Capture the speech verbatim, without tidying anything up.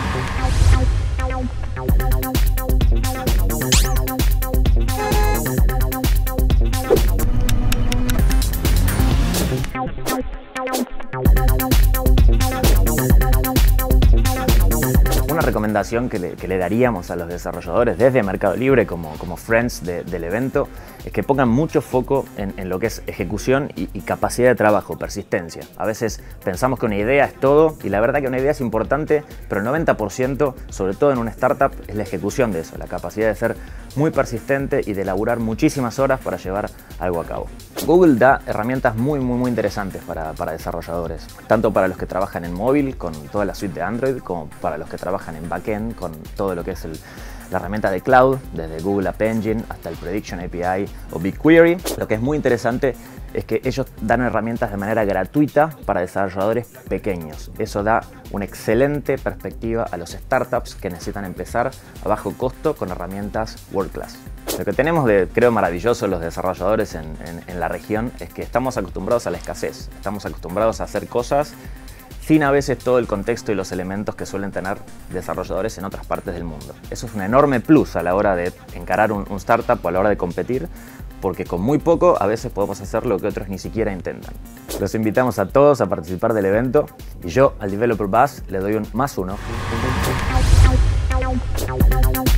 Una recomendación que le, que le daríamos a los desarrolladores desde Mercado Libre como, como friends de, del evento es que pongan mucho foco en, en lo que es ejecución y, y capacidad de trabajo, persistencia. A veces pensamos que una idea es todo y la verdad que una idea es importante, pero el noventa por ciento, sobre todo en una startup, es la ejecución de eso, la capacidad de ser muy persistente y de laburar muchísimas horas para llevar algo a cabo. Google da herramientas muy muy muy interesantes para, para desarrolladores, tanto para los que trabajan en móvil con toda la suite de Android, como para los que trabajan en backend con todo lo que es el, la herramienta de cloud, desde Google App Engine hasta el Prediction A P I o BigQuery. Lo que es muy interesante es que ellos dan herramientas de manera gratuita para desarrolladores pequeños. Eso da una excelente perspectiva a los startups que necesitan empezar a bajo costo con herramientas world class. Lo que tenemos de, creo, maravilloso los desarrolladores en, en, en la región es que estamos acostumbrados a la escasez, estamos acostumbrados a hacer cosas sin a veces todo el contexto y los elementos que suelen tener desarrolladores en otras partes del mundo. Eso es un enorme plus a la hora de encarar un, un startup o a la hora de competir, porque con muy poco a veces podemos hacer lo que otros ni siquiera intentan. Los invitamos a todos a participar del evento y yo al Developer Buzz le doy un más uno.